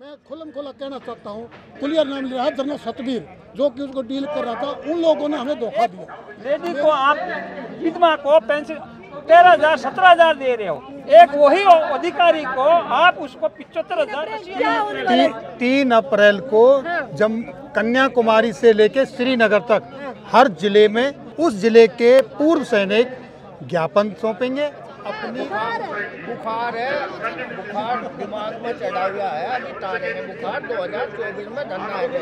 मैं खुल्लम खुला कहना चाहता हूँ, क्लियर नाम लिया है जनरल सतबीर, जो कि उसको डील कर रहा था, उन लोगों ने हमें धोखा दिया। लेडी को आप विधवा को पेंशन 13,000 17,000 दे रहे हो, एक वही अधिकारी को आप उसको 75,000। 3 अप्रैल को जब कन्याकुमारी से लेके श्रीनगर तक हर जिले में उस जिले के पूर्व सैनिक ज्ञापन सौंपेंगे। अपनी बुखार है, बुखार दिमाग में चढ़ा हुआ है, अभी ताने में बुखार 2024 में धरना ऐसे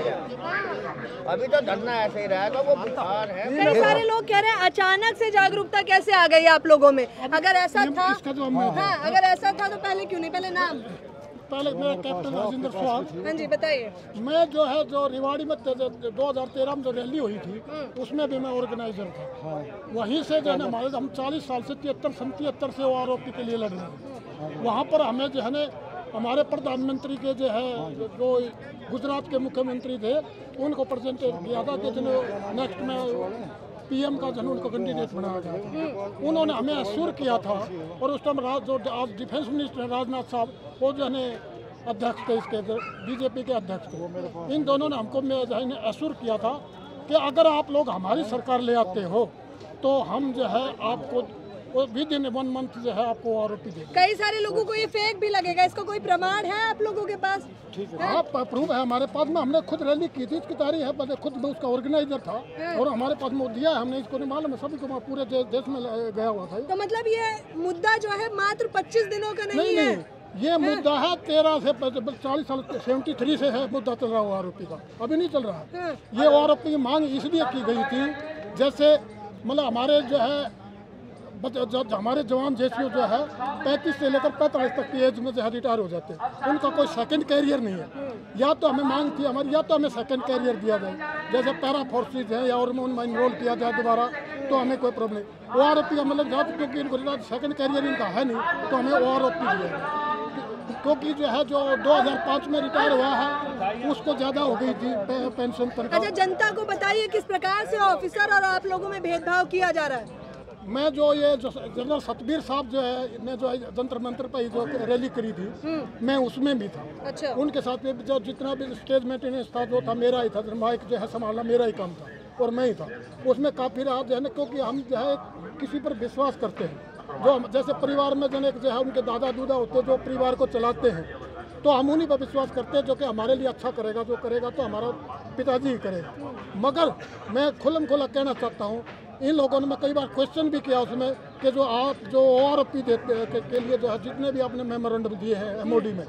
है, अभी तो धरना ऐसे ही रहेगा, वो बुखार है। कई सारे लोग कह रहे हैं अचानक से जागरूकता कैसे आ गई आप लोगों में? अगर ऐसा था, हाँ, अगर ऐसा था तो पहले क्यों नहीं? पहले नाम पहले मेरा कैप्टन राजेंद्र स्वाद। हाँ जी बताइए। मैं जो है जो रिवाड़ी में 2013 में जो रैली हुई थी, उसमें भी मैं ऑर्गेनाइजर था। वहीं से जो है ना हमारे हम 40 साल से 73 से आरोपी के लिए लड़ रहे हैं। वहाँ पर हमें जो है ना हमारे प्रधानमंत्री के जो है जो गुजरात के मुख्यमंत्री थे, उनको प्रेजेंट किया था कि नेक्स्ट में पीएम का जन उनको कैंडिडेट बनाया गया था। उन्होंने हमें एश्योर किया था, और उस टाइम जो आज डिफेंस मिनिस्टर राजनाथ साहब, वो जो है अध्यक्ष थे, इसके बीजेपी के अध्यक्ष थे। इन दोनों ने हमको एश्योर किया था कि अगर आप लोग हमारी सरकार ले आते हो तो हम जो है आपको विद इन 1 मंथ जो है आपको आरोपी देंगे। कई सारे लोगों को ये फेक भी लगेगा, इसका कोई प्रमाण है आप लोगों के पास? हाँ, प्रूफ है हमारे पास में, हमने खुद रैली की थी, इसकी तारीख है, मैं खुद मैं उसका ऑर्गेनाइजर था, और हमारे पास में दिया है हमने, इसको नहीं मालूम है, सभी को पूरे देश में गया हुआ था। तो मतलब ये मुद्दा जो है मात्र 25 दिनों का नहीं है? ये मुद्दा है 13 से 40 साल 73 से है मुद्दा चल रहा हुआ आरोपी का, अभी नहीं चल रहा है। ये आरोपी की मांग इसलिए की गई थी, जैसे मतलब हमारे जो है हमारे जवान जैसे जो है 35 से लेकर 45 तक की एज में जो है रिटायर हो जाते हैं, उनका कोई सेकंड कैरियर नहीं है। या तो हमें मांग थी हमारी, या तो हमें सेकंड कैरियर दिया जाए, जैसे पैरा फोर्सेज है या और उनमें इन्वॉल्व किया जाए दोबारा, तो हमें कोई प्रॉब्लम नहीं। वो आरोपी का मतलब जाते, क्योंकि इनको सेकंड कैरियर इनका है नहीं, तो हमें वो आरोपी दिया जाए, क्योंकि जो है जो 2005 में रिटायर हुआ है उसको ज़्यादा हो गई थी पेंशन पर। अच्छा, जनता को बताइए किस प्रकार से ऑफिसर और आप लोगों में भेदभाव किया जा रहा है? मैं जो ये जो जनरल सतबीर साहब जो है ने जो जंतर मंतर पर जो रैली करी थी, मैं उसमें भी था। अच्छा। उनके साथ में जो जितना भी स्टेज मेंटेनेंस था जो था मेरा ही था, माइक जो है संभालना मेरा ही काम था, और मैं ही था उसमें। काफ़ी रात जो है ना, क्योंकि हम जो है किसी पर विश्वास करते हैं, जो जैसे परिवार में जो है उनके दादा दूदा होते जो परिवार को चलाते हैं, तो हम उन्हीं पर विश्वास करते हैं जो कि हमारे लिए अच्छा करेगा, जो करेगा तो हमारा पिताजी ही करेगा। मगर मैं खुल्लम खुला कहना चाहता हूँ, इन लोगों ने मैं कई बार क्वेश्चन भी किया उसमें कि जो आप जो आरोपी देते के लिए जो है जितने भी आपने मेमोरेंडम दिए हैं एमओडी में,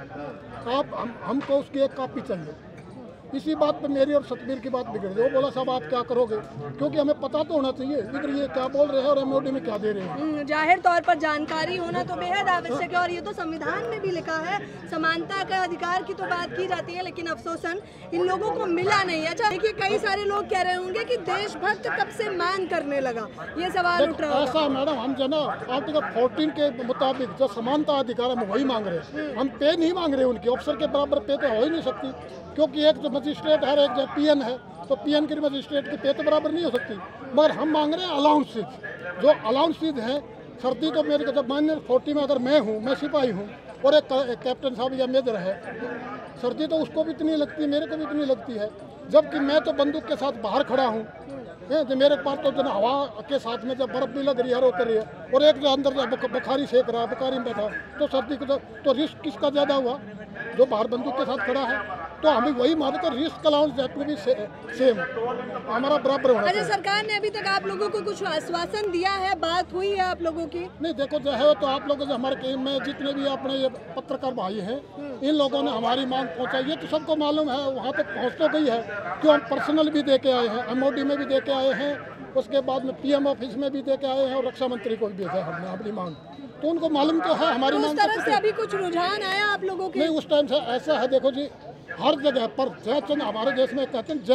आप हमको उसकी एक कॉपी चाहिए। इसी बात पे मेरी और सतबीर की बात बिगड़ गई। वो बोला साहब आप क्या करोगे, क्योंकि हमें पता तो होना चाहिए इधर ये क्या बोल रहे हैं और एमओडी में क्या दे रहे हैं। जाहिर तौर पर जानकारी होना तो बेहद आवश्यक है, और ये तो संविधान में भी लिखा है, समानता का अधिकार की तो बात की जाती है, लेकिन अफसोसन इन लोगों को मिला नहीं। अच्छा देखिए, कई सारे लोग कह रहे होंगे कि देशभक्त कब से मांग करने लगा, ये सवाल उठ रहा है। ऐसा मैडम, हम जो ना आर्टिकल 14 के मुताबिक जो समानता अधिकार हम वही मांग रहे हैं, हम पे नहीं मांग रहे उनकी। ऑफिसर के बराबर पे तो हो ही नहीं सकती, क्योंकि एक जो मजिस्ट्रेट है, एक जो पीएन है, तो पीएन की मजिस्ट्रेट की पे तो बराबर नहीं हो सकती। मगर हम मांग रहे हैं अलाउंसेज, जो अलाउंसेज हैं। सर्दी तो मेरे को जब माइनस 40 में अगर मैं हूँ, मैं सिपाही हूँ, और एक कैप्टन साहब या मेजर है, सर्दी तो उसको भी इतनी लगती है, मेरे को भी इतनी लगती है, जबकि मैं तो बंदूक के साथ बाहर खड़ा हूँ। जो मेरे पास तो जो हवा के साथ में जब बर्फ भी लग रही है, उतर रही है, और एक जो अंदर जो बुखारी सेक रहा है, बुखारी में बैठा, तो सर्दी को तो रिस्क किसका ज़्यादा हुआ? जो बाहर बंदूक के साथ खड़ा है। तो हमें वही मानकर रिस्क अलाउंस में भी सेम हमारा बराबर होना चाहिए। सरकार ने अभी तक आप लोगों को कुछ आश्वासन दिया है, बात हुई है आप लोगों की? नहीं, देखो जो है तो आप लोगों से हमारे में जितने भी अपने ये पत्रकार भाई हैं, इन लोगों ने हमारी मांग पहुंचाई, ये तो सबको मालूम है, वहाँ तक पहुँच तो गई है। क्यों, हम पर्सनल भी दे के आए हैं, एमओडी में भी दे के आए हैं, उसके बाद में पीएम ऑफिस में भी दे के आए हैं, और रक्षा मंत्री को भी भेजा है हमने अपनी मांग। तो उनको मालूम तो है हमारी मांग। उस तरफ से अभी कुछ रुझान आया आप लोगों के? नहीं, उस टाइम से ऐसा है, देखो जी, हर जगह पर जयचंद, हमारे देश में कहते हैं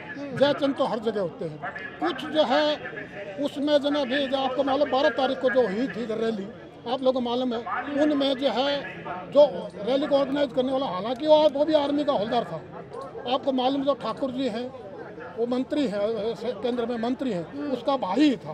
जयचंद तो हर जगह होते हैं। कुछ जो है उसमें जो भी आपको मालूम 12 तारीख को जो हुई थी रैली, आप लोगों को मालूम है, उनमें जो है जो रैली को ऑर्गेनाइज करने वाला, हालांकि वो भी आर्मी का हवलदार था। आपको मालूम जो ठाकुर जी हैं, वो मंत्री हैं, केंद्र में मंत्री हैं, उसका भाई ही था।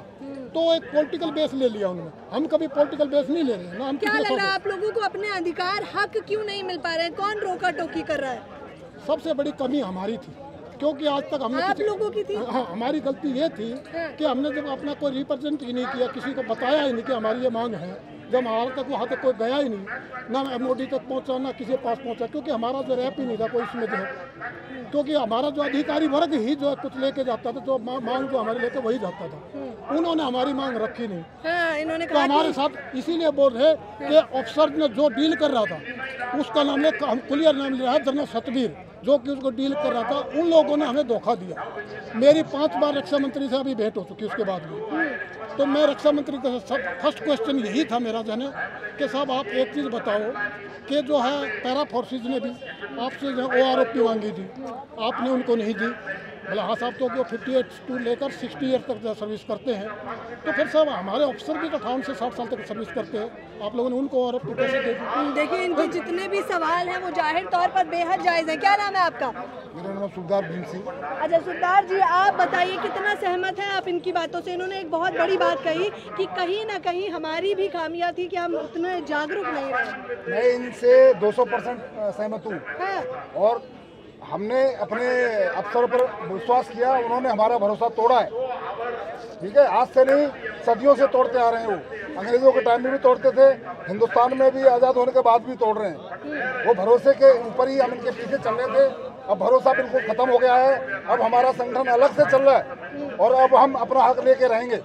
तो एक पॉलिटिकल बेस ले लिया उन्होंने। हम कभी पॉलिटिकल बेस नहीं ले रहे हैं ना। हम क्या लग रहा है आप लोगों को अपने अधिकार हक क्यों नहीं मिल पा रहे हैं? कौन रोका टोकी कर रहा है? सबसे बड़ी कमी हमारी थी, क्योंकि आज तक हमने आप लोगों की थी? हाँ, हमारी गलती ये थी कि हमने जब अपना कोई रिप्रेजेंट ही नहीं किया, किसी को बताया ही नहीं कि हमारी ये मांग है। जब हमारे तक वहाँ तक कोई गया ही नहीं, ना MOD तक पहुँचा, ना किसी के पास पहुँचा, क्योंकि हमारा जो रैप ही नहीं था कोई इसमें जो है। क्योंकि हमारा जो अधिकारी वर्ग ही जो है कुछ लेके जाता था, जो मांग जो हमारे लेके वही जाता था। उन्होंने हमारी मांग रखी नहीं। हाँ, इन्होंने तो कहा हमारे साथ इसीलिए बोल रहे कि अफसर ने जो डील कर रहा था उसका नाम ले, हम क्लियर नाम ले रहा है जनरल सतबीर, जो कि उसको डील कर रहा था। उन लोगों ने हमें धोखा दिया। मेरी 5 बार रक्षा मंत्री से अभी भेंट हो चुकी उसके बाद में। तो मैं रक्षा मंत्री का फर्स्ट क्वेश्चन यही था मेरा जने कि साहब आप एक चीज़ बताओ कि जो है पैरा फोर्सेज ने भी आपसे जो OROP मांगी थी, आपने उनको नहीं दी। बोला हाँ साहब, तो वो 58 टू लेकर 60 ईयर तक सर्विस करते हैं। तो फिर साहब हमारे ऑफिसर भी तो 58 से 60 साल तक सर्विस करते हैं, आप लोगों ने उनको OROP कैसे दे दी? देखिए, इनके जितने भी सवाल हैं वो जाहिर तौर पर बेहद जायज़ है। क्या नाम है आपका? मेरा नाम सुखदार भीम सिंह। अच्छा सुखदार जी, आप बताइए कितना सहमत हैं आप इनकी बातों से? इन्होंने एक बहुत बड़ी बात कही कि कहीं ना कहीं हमारी भी खामियां थी कि हम उतने जागरूक नहीं रहे। मैं इनसे 200% सहमत हूँ। हाँ। और हमने अपने अफसरों पर विश्वास किया, उन्होंने हमारा भरोसा तोड़ा है। ठीक है, आज से नहीं, सदियों से तोड़ते आ रहे हैं। वो अंग्रेजों के टाइम में भी तोड़ते थे, हिंदुस्तान में भी आज़ाद होने के बाद भी तोड़ रहे हैं। वो भरोसे के ऊपर ही हम इनके पीछे चल रहे थे। अब भरोसा बिल्कुल खत्म हो गया है। अब हमारा संगठन अलग से चल रहा है और अब हम अपना हक लेके रहेंगे।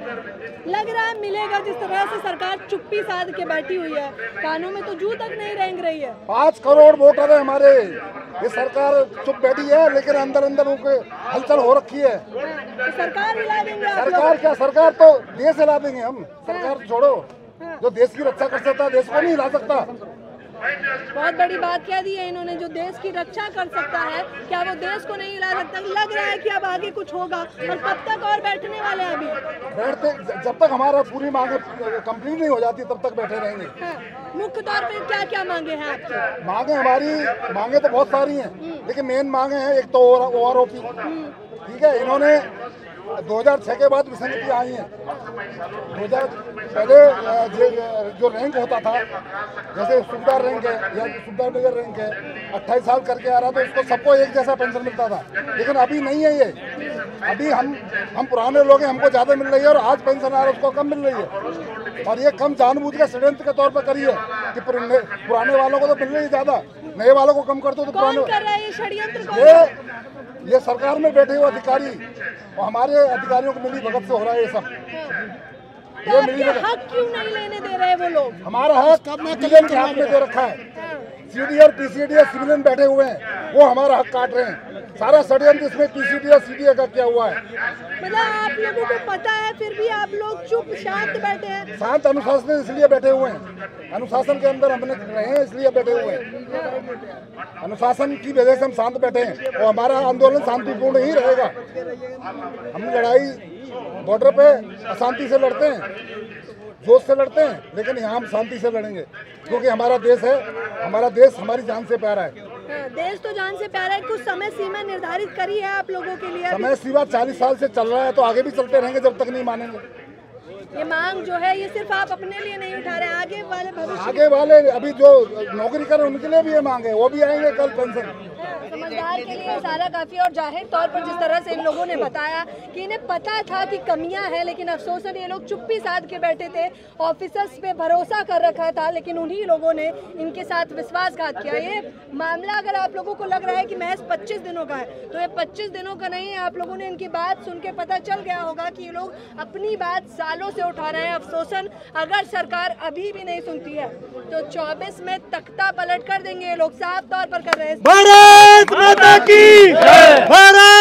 लग रहा है मिलेगा। जिस तरह से सरकार चुप्पी साध के बैठी हुई है, कानों में तो जू तक नहीं रेंग रही है। 5 करोड़ वोटर है हमारे। ये सरकार चुप बैठी है, लेकिन अंदर अंदर उनके हलचल हो रखी है। तो सरकार हिला देंगे आप लोग? सरकार क्या, सरकार तो देश हिला देंगे हम। सरकार छोड़ो, जो देश की रक्षा कर सकता है देश को नहीं हिला सकता। बहुत बड़ी बात कह दी है इन्होंने, जो देश की रक्षा कर सकता है क्या वो देश को नहीं हिला सकता? लग रहा है कि अब आगे कुछ होगा। और कब तक और बैठने वाले हैं? अभी बैठते, जब तक हमारा पूरी मांगे कंप्लीट नहीं हो जाती तब तक बैठे रहेंगे। हाँ। मुख्य तौर पे क्या क्या मांगे हैं आपकी? मांगे हमारी मांगे तो बहुत सारी हैं, लेकिन मेन मांगे हैं एक तो OROP। ठीक है, इन्होंने 2006 के बाद विसंगति आई है। 2000 पहले जो रैंक होता था, जैसे सुबेदार रैंक है या सुबेदार मेजर रैंक है, 28 साल करके आ रहा तो उसको सबको एक जैसा पेंशन मिलता था। लेकिन अभी नहीं है ये। अभी हम पुराने लोग हैं, हमको ज़्यादा मिल रही है और आज पेंशन आ रहा है उसको कम मिल रही है। और ये कम जानबूझ के षड्यंत्र के तौर पर करी है कि पुराने वालों को तो मिल रही है ज़्यादा, नए वालों को कम कर दो तो कौन पुराने। कर रहा है ये षड्यंत्र? ये सरकार में बैठे हुए अधिकारी और हमारे अधिकारियों को मिली भगत से हो रहा है ये सब। ये मिली भगत हक क्यों नहीं लेने दे रहे वो लोग? हमारा हक सिविलियन के हाथ में दे रखा है। CD और PCD सिविलियन बैठे हुए हैं, वो हमारा हक काट रहे हैं। सारा षड्यंत्र इसमें PCD और CDA का क्या हुआ है? मतलब आप लोगों को पता है फिर भी आप लोग चुप शांत बैठे हैं? शांत अनुशासन इसलिए बैठे हुए हैं, अनुशासन के अंदर हमने रहे हैं इसलिए बैठे हुए हैं। अनुशासन की वजह से हम शांत बैठे हैं और हमारा आंदोलन शांतिपूर्ण ही रहेगा। हम लड़ाई बॉर्डर पे अशांति से लड़ते हैं, जोश से लड़ते हैं, लेकिन यहाँ हम शांति से लड़ेंगे क्योंकि हमारा देश है, हमारा देश हमारी जान से प्यारा है। देश तो जान से प्यारा है। कुछ समय सीमा निर्धारित करी है आप लोगों के लिए? समय सीमा 40 साल से चल रहा है, तो आगे भी चलते रहेंगे जब तक नहीं मानेंगे। ये मांग जो है ये सिर्फ आप अपने लिए नहीं उठा रहे, आगे वाले भविष्य, आगे वाले अभी जो नौकरी कर रहे हैं उनके लिए भी ये मांग है, वो भी आएंगे कल पेंशन। समझदार के लिए सारा काफी। और जाहिर तौर पर जिस तरह से इन लोगों ने बताया कि इन्हें पता था कि कमियां हैं, लेकिन अफसोसन ये लोग चुप्पी साध के बैठे थे, ऑफिसर्स पे भरोसा कर रखा था, लेकिन उन्हीं लोगों ने इनके साथ विश्वासघात किया। ये मामला अगर आप लोगों को लग रहा है कि महज 25 दिनों का है, तो ये 25 दिनों का नहीं है। आप लोगों ने इनकी बात सुन के पता चल गया होगा कि ये लोग अपनी बात सालों से उठा रहे हैं। अफसोसन अगर सरकार अभी भी नहीं सुनती है तो 24 में तख्ता पलट कर देंगे। ये लोग साफ तौर पर कर रहे हैं। भारत माता की जय। भारत